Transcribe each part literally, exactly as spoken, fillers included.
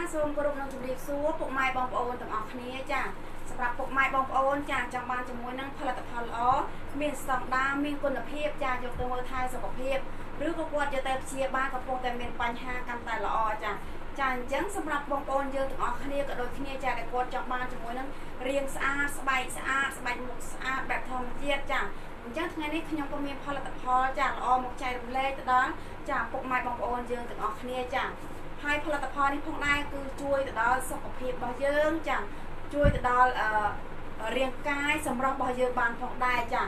សូមគោរពនឹងជម្រាបសួរពុកម៉ែបងប្អូនទាំងអស់គ្នាចាសម្រាប់ពុកម៉ែបងប្អូនចាចង់បានជាមួយនឹងផលិតផលល្អមានស្តង់ដារមានគុណភាពចាយកទៅមើលថែសុខភាពឬក៏គាត់យកទៅព្យាបាលកំពុងតែមានបញ្ហាកាន់តែល្អចាចាអញ្ចឹងសម្រាប់បងប្អូនយើងទាំងអស់គ្នាក៏ដូចគ្នាចាដែលគាត់ចង់បានជាមួយនឹងរាងស្អាតស្បែកស្អាតស្បែកមុខស្អាតបែបធម្មជាតិចាអញ្ចឹងថ្ងៃនេះខ្ញុំក៏មានផលិតផលចាល្អមកចែករំលែកទៅដល់ចាពុកម៉ែបងប្អូនយើងទាំងអស់គ្នាចាហើយផលិតផលនេះផងដែរគឺជួយទៅដល់សុខភាពរបស់យើងចាជួយទៅដល់អឺរាងកាយសម្រស់របស់យើងបានផងដែរចា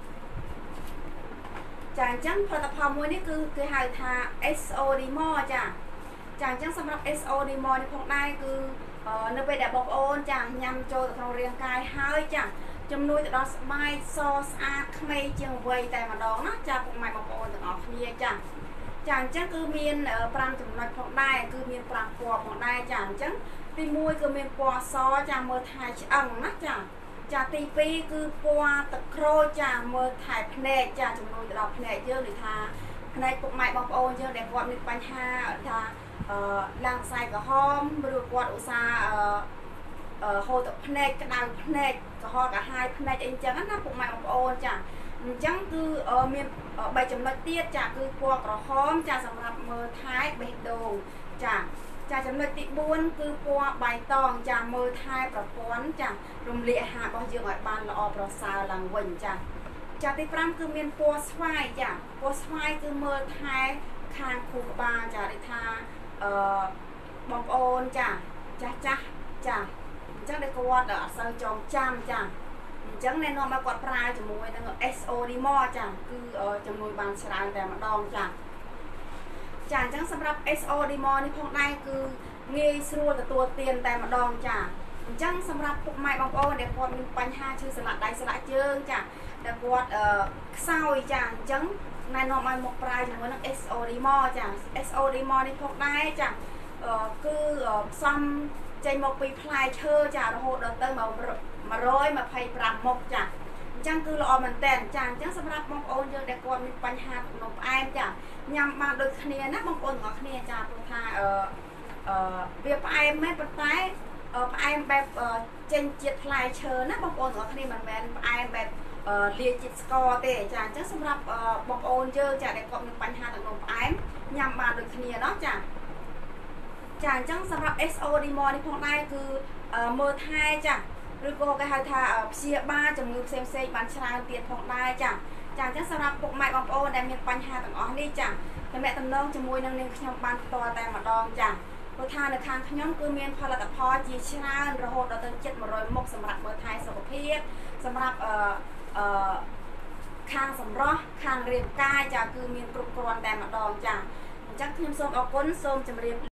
ចាអញ្ចឹងផលិតផលមួយនេះគឺគេហៅថា เอส โอ Demo ចាចាអញ្ចឹងសម្រាប់ เอส โอ Demo នេះផងដែរគឺនៅពេលដែលបងប្អូនចាញ៉ាំចូលទៅក្នុងរាងកាយហើយចាជំនួយទៅដល់ស្បែកសស្អាតក្មេងជាងវ័យតែម្ដងណាចាពុកម៉ែបងប្អូនទាំងអស់គ្នាចាចាអញ្ចឹងគឺមានប្រាំចំណុចផងដែរគឺមានប្រាំពណ៌ផងដែរចាអញ្ចឹងទីមួយគឺមានពណ៌សចាមើលថែឆ្អឹងណាចាចាទីពីរគឺពណ៌ទឹកក្រូចចាមើលថែភ្នែកចាជំនួយទៅដល់ភ្នែកយើងដូចថាភ្នែកពុកម៉ែបងប្អូនយើងដែលគាត់មានបញ្ហាថាអឺឡើងខ្សែក្រហមឬគាត់ឧស្សាហ៍អឺហូរទឹកភ្នែកក្តៅភ្នែកកុហកកាហាយភ្នែកអីចឹងណាពុកម៉ែបងប្អូនចាអញ្ចឹងគឺមានបីចំណុចទៀតចាគឺពណ៌ក្រហមចាសម្រាប់មើលថែបេះដូងចាចាចំណុចទីបួនគឺពណ៌បៃតងចាមើលថែប្រព័ន្ធចារំលាយអាហាររបស់យើងឲ្យបានល្អប្រសើរឡើងវិញចាចាទីប្រាំគឺមានពណ៌ស្វាយចាពណ៌ស្វាយគឺមើលថែខាងខួរក្បាលចាដូចថាអឺបងប្អូនចាចាស់ចាស់ចាអញ្ចឹងដែលគាត់អត់សូវចងចាំចាអញ្ចឹងណែនាំឲ្យគាត់ប្រើជាមួយនឹង เอส โอ Demo ចាគឺជំនួយបានច្រើនតែម្ដងចាចាអញ្ចឹងសម្រាប់ เอส โอ Demo នេះផងដែរគឺងាយស្រួលទទួលទានតែម្ដងចាអញ្ចឹងសម្រាប់ពុកម៉ែបងប្អូនដែលគាត់មានបញ្ហាឈឺសន្លាក់ដៃសន្លាក់ជើងចាដែលគាត់ខ្សោយចាអញ្ចឹងណែនាំឲ្យមកប្រើជាមួយនឹង เอส โอ Demo ចា เอส โอ Demo នេះផងដែរចាគឺផ្សំចេញមកពីផ្លែឈើចារហូតដល់ទៅមកមួយរយម្ភៃប្រាំមុខចាអញ្ចឹងគឺល្អមែនតើចាអញ្ចឹងសម្រាប់បងប្អូនយើងដែលគាត់មានបញ្ហាក្នុងផ្អែមចាញ៉ាំបានដូចគ្នាណាបងប្អូនទាំងអស់គ្នាចាព្រោះថាអឺអឺវាផ្អែមមែនប៉ុន្តែផ្អែមបែបចេញជាតិផ្លែឈើណាបងប្អូនទាំងអស់គ្នាមិនមែនផ្អែមបែបលាយជាតិស្ករទេចាអញ្ចឹងសម្រាប់បងប្អូនយើងចាដែលគាត់មានបញ្ហាក្នុងផ្អែមញ៉ាំបានដូចគ្នាเนาะចាចាអញ្ចឹងសម្រាប់ เอส โอ Demo នេះផងដែរគឺមើលថែចាឬក៏គេហៅថាព្យាបាលជំងឺផ្សេងផ្សេងបានច្រើនទៀតផងដែរចាចាអញ្ចឹងសម្រាប់ពុកម៉ែបងប្អូនដែលមានបញ្ហាទាំងអស់នេះចាទំនាក់ទំនងជាមួយនឹងនាងខ្ញុំបានផ្ទាល់តែម្ដងចាព្រោះថានៅខាងខ្ញុំគឺមានផលិតផលជាច្រើនរហូតដល់ទៅជិតមួយរយមុខសម្រាប់មើលថែសុខភាពសម្រាប់អឺអឺខាងសម្រស់ខាងរាងកាយចាគឺមានគ្រប់គ្រាន់តែម្ដងចាអញ្ចឹងខ្ញុំសូមអរគុណសូមជម្រាប